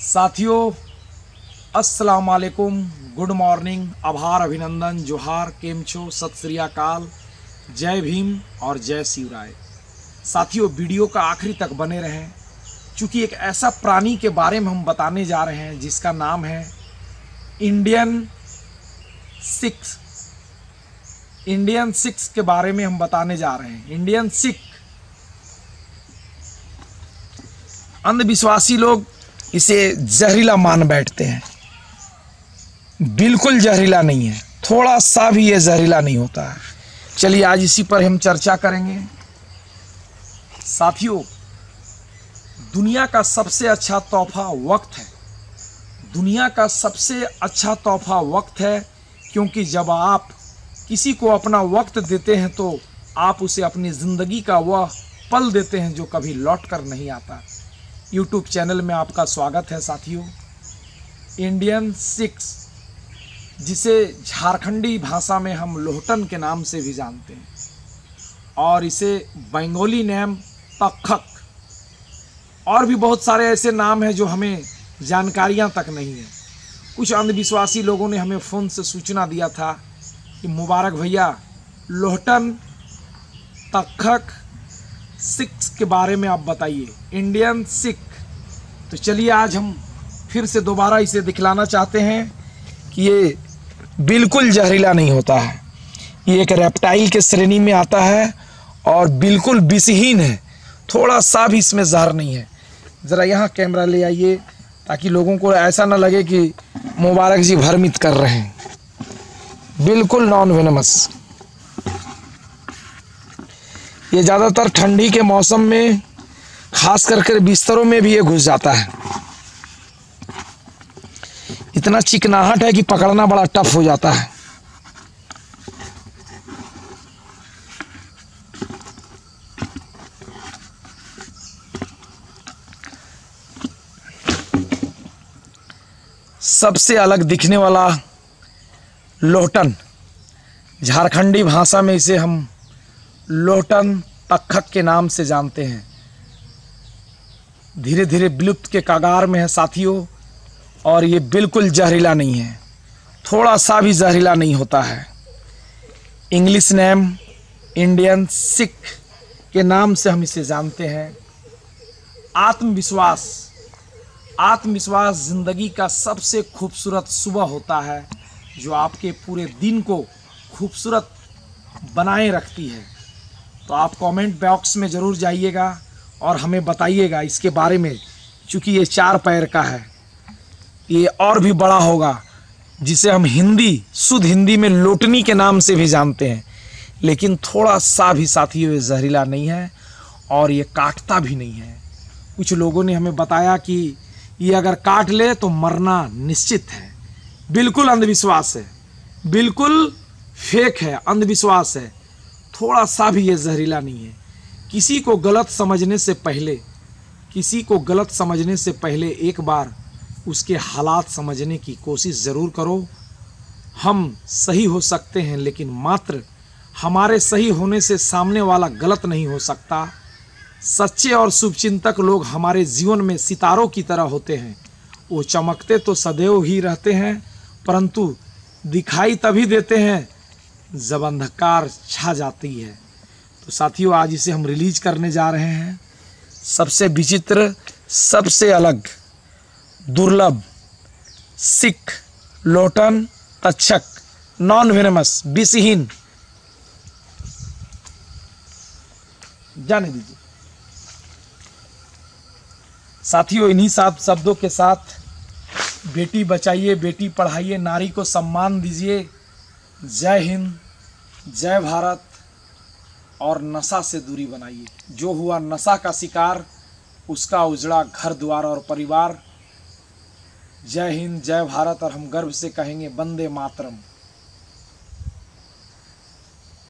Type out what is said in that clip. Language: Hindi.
साथियों, अस्सलाम वालेकुम, गुड मॉर्निंग, आभार, अभिनंदन, जोहार, केम छो, सत श्री अकाल, जय भीम और जय शिवराय। साथियों, वीडियो का आखिरी तक बने रहें, क्योंकि एक ऐसा प्राणी के बारे में हम बताने जा रहे हैं जिसका नाम है इंडियन सिख के बारे में हम बताने जा रहे हैं। इंडियन सिख। अंधविश्वासी लोग इसे जहरीला मान बैठते हैं। बिल्कुल जहरीला नहीं है, थोड़ा सा भी ये जहरीला नहीं होता है। चलिए आज इसी पर हम चर्चा करेंगे। साथियों, दुनिया का सबसे अच्छा तोहफा वक्त है। दुनिया का सबसे अच्छा तोहफा वक्त है, क्योंकि जब आप किसी को अपना वक्त देते हैं तो आप उसे अपनी ज़िंदगी का वह पल देते हैं जो कभी लौट कर नहीं आता। यूट्यूब चैनल में आपका स्वागत है साथियों। इंडियन सिख, जिसे झारखंडी भाषा में हम लोहटन के नाम से भी जानते हैं, और इसे बंगाली नेम तखक, और भी बहुत सारे ऐसे नाम हैं जो हमें जानकारियां तक नहीं है। कुछ अंधविश्वासी लोगों ने हमें फ़ोन से सूचना दिया था कि मुबारक भैया, लोहटन तखक सिख के बारे में आप बताइए, इंडियन सिख। तो चलिए आज हम फिर से दोबारा इसे दिखलाना चाहते हैं कि ये बिल्कुल जहरीला नहीं होता है। ये एक रेप्टाइल के श्रेणी में आता है और बिल्कुल विषहीन है, थोड़ा सा भी इसमें जहर नहीं है। ज़रा यहाँ कैमरा ले आइए ताकि लोगों को ऐसा ना लगे कि मुबारक जी भ्रमित कर रहे हैं। बिल्कुल नॉन वेनमस। ये ज़्यादातर ठंडी के मौसम में खास करके बिस्तरों में भी ये घुस जाता है। इतना चिकनाहट है कि पकड़ना बड़ा टफ हो जाता है। सबसे अलग दिखने वाला लोहटन, झारखंडी भाषा में इसे हम लोहटन तखक के नाम से जानते हैं, धीरे धीरे विलुप्त के कगार में है साथियों। और ये बिल्कुल जहरीला नहीं है, थोड़ा सा भी जहरीला नहीं होता है। इंग्लिश नेम इंडियन सिख के नाम से हम इसे जानते हैं। आत्मविश्वास ज़िंदगी का सबसे खूबसूरत सुबह होता है, जो आपके पूरे दिन को खूबसूरत बनाए रखती है। तो आप कमेंट बॉक्स में ज़रूर जाइएगा और हमें बताइएगा इसके बारे में, क्योंकि ये 4 पैर का है। ये और भी बड़ा होगा, जिसे हम शुद्ध हिंदी में लोटनी के नाम से भी जानते हैं, लेकिन थोड़ा सा भी साथियों ये जहरीला नहीं है और ये काटता भी नहीं है। कुछ लोगों ने हमें बताया कि ये अगर काट ले तो मरना निश्चित है। बिल्कुल अंधविश्वास है, बिल्कुल फेक है, अंधविश्वास है। थोड़ा सा भी ये जहरीला नहीं है। किसी को गलत समझने से पहले एक बार उसके हालात समझने की कोशिश ज़रूर करो। हम सही हो सकते हैं, लेकिन मात्र हमारे सही होने से सामने वाला गलत नहीं हो सकता। सच्चे और शुभचिंतक लोग हमारे जीवन में सितारों की तरह होते हैं। वो चमकते तो सदैव ही रहते हैं, परंतु दिखाई तभी देते हैं जब अंधकार छा जाती है। तो साथियों, आज इसे हम रिलीज करने जा रहे हैं। सबसे विचित्र, सबसे अलग, दुर्लभ सिख लोहटन तखक, नॉन वेनमस, विषहीन। जाने दीजिए साथियों। इन्हीं 7 शब्दों के साथ बेटी बचाइए, बेटी पढ़ाइए, नारी को सम्मान दीजिए। जय हिंद, जय भारत, और नशा से दूरी बनाइए। जो हुआ नशा का शिकार, उसका उजड़ा घर द्वार और परिवार। जय हिंद, जय भारत, और हम गर्व से कहेंगे वंदे मातरम।